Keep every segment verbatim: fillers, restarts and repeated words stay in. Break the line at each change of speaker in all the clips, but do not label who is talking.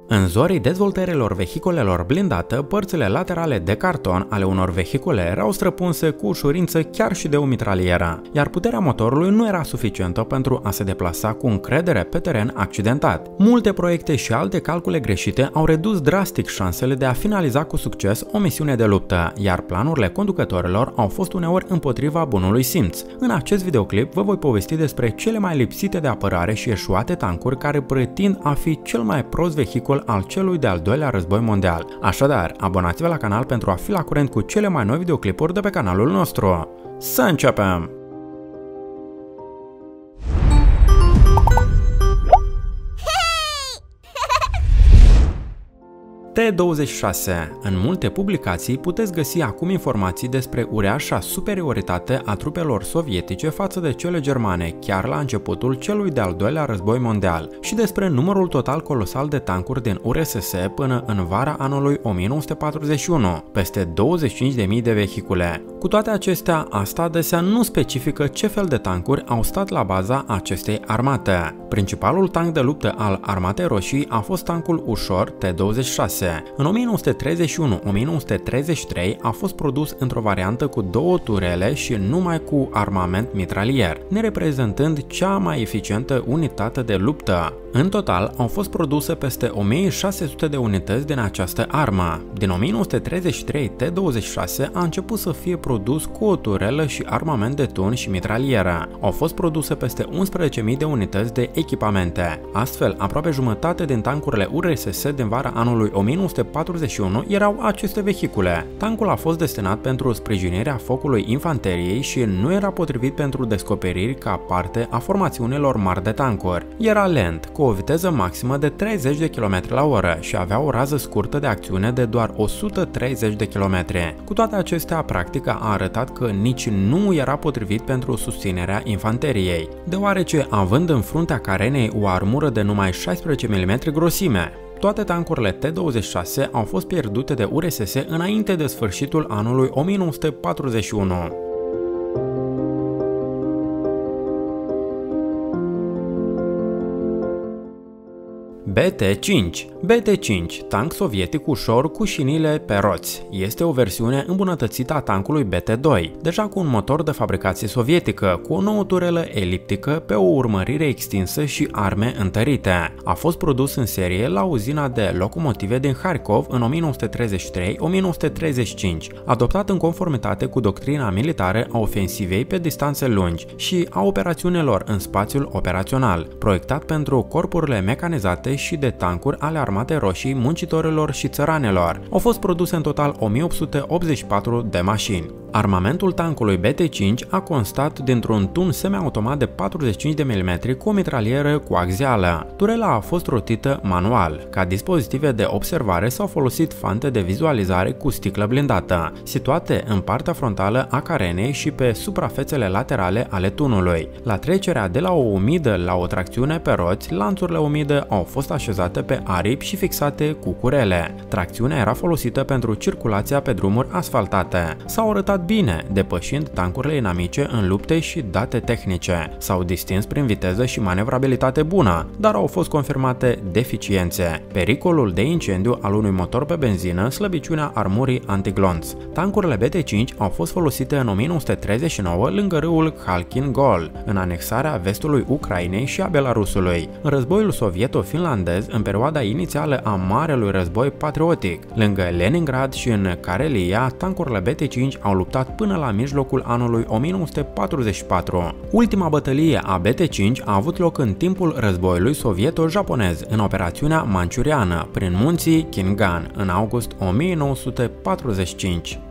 În zorii dezvoltărilor vehiculelor blindate, părțile laterale de carton ale unor vehicule erau străpunse cu ușurință chiar și de o mitralieră, iar puterea motorului nu era suficientă pentru a se deplasa cu încredere pe teren accidentat. Multe proiecte și alte calcule greșite au redus drastic șansele de a finaliza cu succes o misiune de luptă, iar planurile conducătorilor au fost uneori împotriva bunului simț. În acest videoclip vă voi povesti despre cele mai lipsite de apărare și eșuate tancuri care pretind a fi cel mai prost vehicul al celui de-al doilea război mondial. Așadar, abonați-vă la canal pentru a fi la curent cu cele mai noi videoclipuri de pe canalul nostru. Să începem! T douăzeci și șase. În multe publicații puteți găsi acum informații despre uriașa superioritate a trupelor sovietice față de cele germane, chiar la începutul celui de-al doilea război mondial, și despre numărul total colosal de tancuri din U R S S până în vara anului o mie nouă sute patruzeci și unu, peste douăzeci și cinci de mii de vehicule. Cu toate acestea, asta adesea nu specifică ce fel de tancuri au stat la baza acestei armate. Principalul tank de luptă al Armatei Roșii a fost tancul ușor T douăzeci și șase. În o mie nouă sute treizeci și unu - o mie nouă sute treizeci și trei a fost produs într-o variantă cu două turele și numai cu armament mitralier, nereprezentând cea mai eficientă unitate de luptă. În total au fost produse peste o mie șase sute de unități din această armă. Din o mie nouă sute treizeci și trei, T douăzeci și șase a început să fie produs cu o turelă și armament de tun și mitralieră. Au fost produse peste unsprezece mii de unități de echipamente. Astfel, aproape jumătate din tancurile U R S S din vara anului o mie nouă sute patruzeci și unu erau aceste vehicule. Tancul a fost destinat pentru sprijinirea focului infanteriei și nu era potrivit pentru descoperiri ca parte a formațiunilor mari de tancuri. Era lent, cu o viteză maximă de treizeci de kilometri la oră și avea o rază scurtă de acțiune de doar o sută treizeci de kilometri. Cu toate acestea, practica a arătat că nici nu era potrivit pentru susținerea infanteriei, deoarece având în fruntea carenei o armură de numai șaisprezece milimetri grosime. Toate tancurile T douăzeci și șase au fost pierdute de U R S S înainte de sfârșitul anului o mie nouă sute patruzeci și unu. B T cinci. B T cinci, tank sovietic ușor cu șinile pe roți. Este o versiune îmbunătățită a tankului B T doi, deja cu un motor de fabricație sovietică, cu o nouă turelă eliptică pe o urmărire extinsă și arme întărite. A fost produs în serie la uzina de locomotive din Harkov în o mie nouă sute treizeci și trei - o mie nouă sute treizeci și cinci, adoptat în conformitate cu doctrina militară a ofensivei pe distanțe lungi și a operațiunilor în spațiul operațional, proiectat pentru corpurile mecanizate și de tancuri ale Armatei Roșii, muncitorilor și țăranelor. Au fost produse în total o mie opt sute optzeci și patru de mașini. Armamentul tancului B T cinci a constat dintr-un tun semiautomat de patruzeci și cinci de milimetri cu o mitralieră coaxială. Turela a fost rotită manual. Ca dispozitive de observare s-au folosit fante de vizualizare cu sticlă blindată, situate în partea frontală a carenei și pe suprafețele laterale ale tunului. La trecerea de la o umidă la o tracțiune pe roți, lanțurile umide au fost așezate pe aripi și fixate cu curele. Tracțiunea era folosită pentru circulația pe drumuri asfaltate. S-au arătat bine, depășind tancurile inamice în lupte și date tehnice. S-au distins prin viteză și manevrabilitate bună, dar au fost confirmate deficiențe. Pericolul de incendiu al unui motor pe benzină, slăbiciunea armurii antiglonț. Tancurile B T cinci au fost folosite în o mie nouă sute treizeci și nouă lângă râul Khalkhin Gol, în anexarea vestului Ucrainei și a Belarusului. În războiul sovieto-finlandez, în perioada inițială a Marelui Război Patriotic, lângă Leningrad și în Karelia, tancurile B T cinci au luptat până la mijlocul anului o mie nouă sute patruzeci și patru. Ultima bătălie a B T cinci a avut loc în timpul războiului sovieto-japonez, în operațiunea manciuriană, prin munții Kingan, în august o mie nouă sute patruzeci și cinci.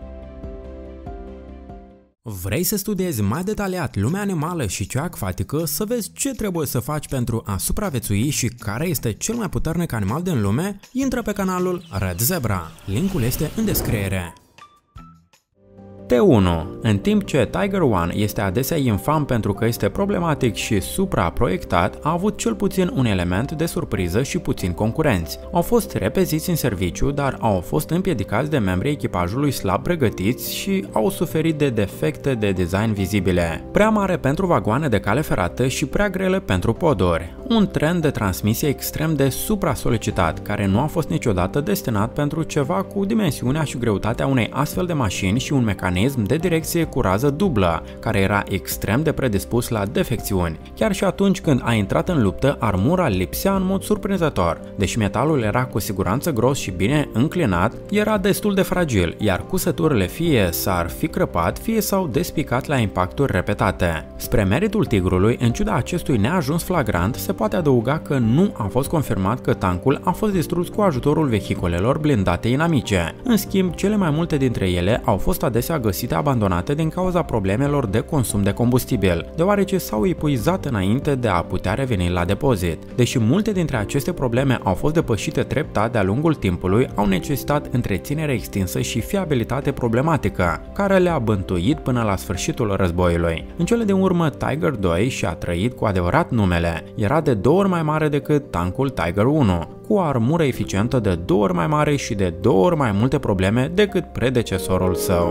Vrei să studiezi mai detaliat lumea animală și cea acvatică, să vezi ce trebuie să faci pentru a supraviețui și care este cel mai puternic animal din lume? Intră pe canalul Red Zebra. Linkul este în descriere. T unu. În timp ce Tiger unu este adesea infam pentru că este problematic și supraproiectat, a avut cel puțin un element de surpriză și puțin concurenți. Au fost repeziți în serviciu, dar au fost împiedicați de membrii echipajului slab pregătiți și au suferit de defecte de design vizibile. Prea mare pentru vagoane de cale ferată și prea grele pentru poduri. Un tren de transmisie extrem de supra-solicitat, care nu a fost niciodată destinat pentru ceva cu dimensiunea și greutatea unei astfel de mașini și un mecanism de direcție cu rază dublă, care era extrem de predispus la defecțiuni. Chiar și atunci când a intrat în luptă, armura lipsea în mod surprinzător. Deși metalul era cu siguranță gros și bine înclinat, era destul de fragil, iar cusăturile fie s-ar fi crăpat, fie s-au despicat la impacturi repetate. Spre meritul Tigrului, în ciuda acestui neajuns flagrant, se poate adăuga că nu a fost confirmat că tancul a fost distrus cu ajutorul vehiculelor blindate inamice. În schimb, cele mai multe dintre ele au fost adesea găsite abandonate din cauza problemelor de consum de combustibil, deoarece s-au epuizat înainte de a putea reveni la depozit. Deși multe dintre aceste probleme au fost depășite treptat de-a lungul timpului, au necesitat întreținere extinsă și fiabilitate problematică, care le-a bântuit până la sfârșitul războiului. În cele din urmă, Tiger doi și-a trăit cu adevărat numele. Era de două ori mai mare decât tancul Tiger unu, cu o armură eficientă de două ori mai mare și de două ori mai multe probleme decât predecesorul său.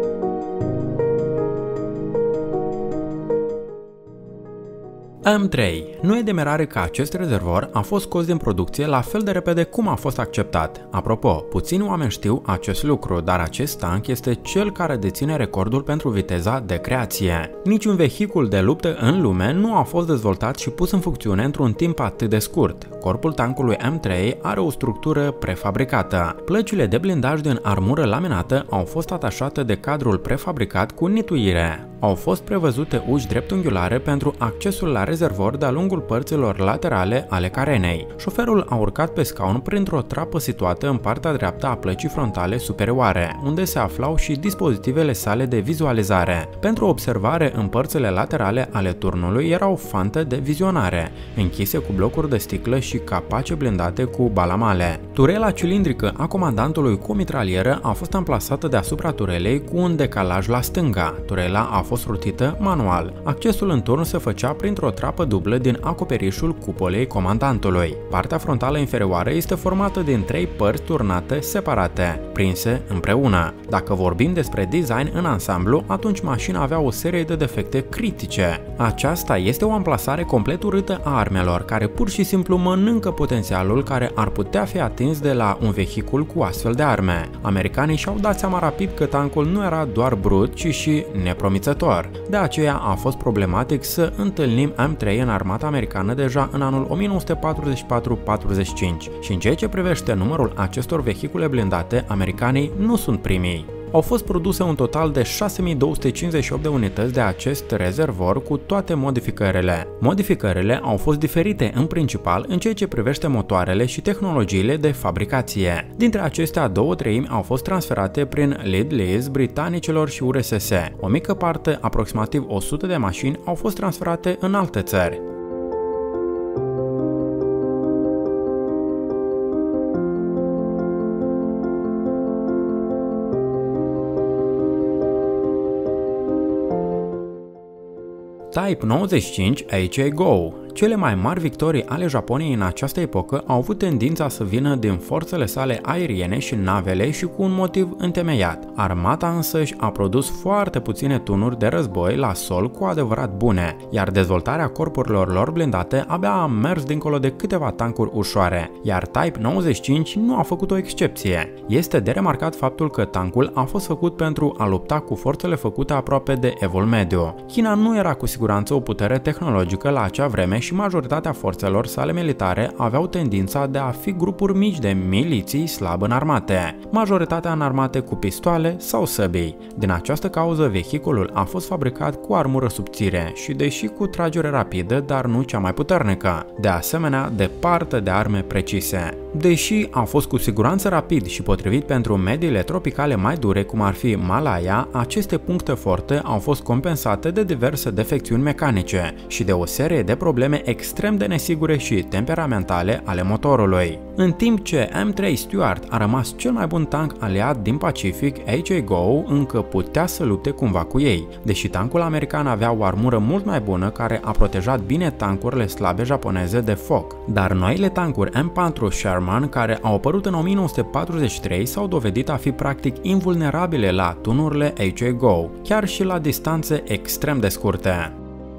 M trei. Nu e de mirare că acest rezervor a fost scos din producție la fel de repede cum a fost acceptat. Apropo, puțini oameni știu acest lucru, dar acest tank este cel care deține recordul pentru viteza de creație. Niciun vehicul de luptă în lume nu a fost dezvoltat și pus în funcțiune într-un timp atât de scurt. Corpul tankului M trei are o structură prefabricată. Plăcile de blindaj din armură laminată au fost atașate de cadrul prefabricat cu nituire. Au fost prevăzute uși dreptunghiulare pentru accesul la rezervor de-a lungul părților laterale ale carenei. Șoferul a urcat pe scaun printr-o trapă situată în partea dreaptă a plăcii frontale superioare, unde se aflau și dispozitivele sale de vizualizare. Pentru observare în părțile laterale ale turnului erau fante de vizionare, închise cu blocuri de sticlă și capace blindate cu balamale. Turela cilindrică a comandantului cu o mitralieră a fost amplasată deasupra turelei cu un decalaj la stânga. Turela a fost rutită manual. Accesul în turn se făcea printr-o trapă dublă din acoperișul cupolei comandantului. Partea frontală inferioară este formată din trei părți turnate separate, prinse împreună. Dacă vorbim despre design în ansamblu, atunci mașina avea o serie de defecte critice. Aceasta este o amplasare complet urâtă a armelor, care pur și simplu mănâncă potențialul care ar putea fi atins de la un vehicul cu astfel de arme. Americanii și-au dat seama rapid că tancul nu era doar brut, ci și nepromițător. De aceea a fost problematic să întâlnim M trei în armata americană deja în anul o mie nouă sute patruzeci și patru patruzeci și cinci și în ceea ce privește numărul acestor vehicule blindate, americanii nu sunt primii. Au fost produse un total de șase mii două sute cincizeci și opt de unități de acest rezervor cu toate modificările. Modificările au fost diferite în principal în ceea ce privește motoarele și tehnologiile de fabricație. Dintre acestea, două treimi au fost transferate prin Lead-Lease britanicilor și U R S S. O mică parte, aproximativ o sută de mașini, au fost transferate în alte țări. Type nouăzeci și cinci H A Go. Cele mai mari victorii ale Japoniei în această epocă au avut tendința să vină din forțele sale aeriene și navele și cu un motiv întemeiat. Armata însăși a produs foarte puține tunuri de război la sol cu adevărat bune, iar dezvoltarea corpurilor lor blindate abia a mers dincolo de câteva tancuri ușoare, iar Type nouăzeci și cinci nu a făcut o excepție. Este de remarcat faptul că tancul a fost făcut pentru a lupta cu forțele făcute aproape de evul mediu. China nu era cu siguranță o putere tehnologică la acea vreme și majoritatea forțelor sale militare aveau tendința de a fi grupuri mici de miliții slab înarmate, majoritatea înarmate cu pistoale sau săbii. Din această cauză, vehiculul a fost fabricat cu armură subțire și deși cu tragere rapidă, dar nu cea mai puternică, de asemenea departe de arme precise. Deși a fost cu siguranță rapid și potrivit pentru mediile tropicale mai dure, cum ar fi Malaya, aceste puncte forte au fost compensate de diverse defecțiuni mecanice și de o serie de probleme extrem de nesigure și temperamentale ale motorului. În timp ce M trei Stuart a rămas cel mai bun tank aliat din Pacific, H A Go încă putea să lupte cumva cu ei, deși tankul american avea o armură mult mai bună care a protejat bine tankurile slabe japoneze de foc. Dar noile tankuri M patru Sherman, care au apărut în o mie nouă sute patruzeci și trei, s-au dovedit a fi practic invulnerabile la tunurile H A Go, chiar și la distanțe extrem de scurte.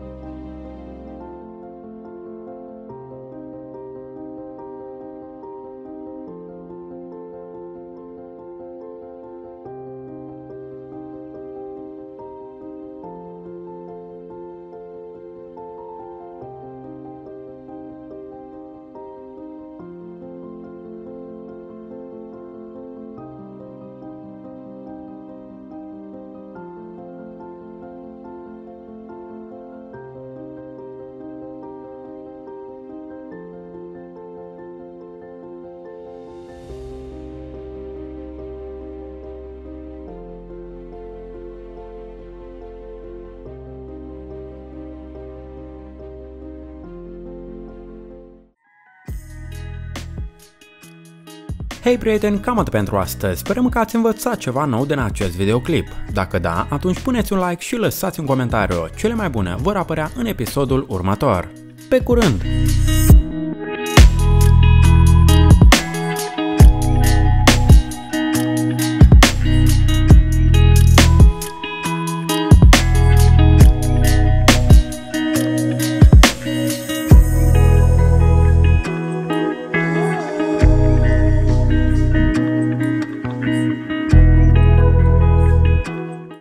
Hei prieteni, cam atât pentru astăzi, sperăm că ați învățat ceva nou din acest videoclip. Dacă da, atunci puneți un like și lăsați un comentariu, cele mai bune vor apărea în episodul următor. Pe curând!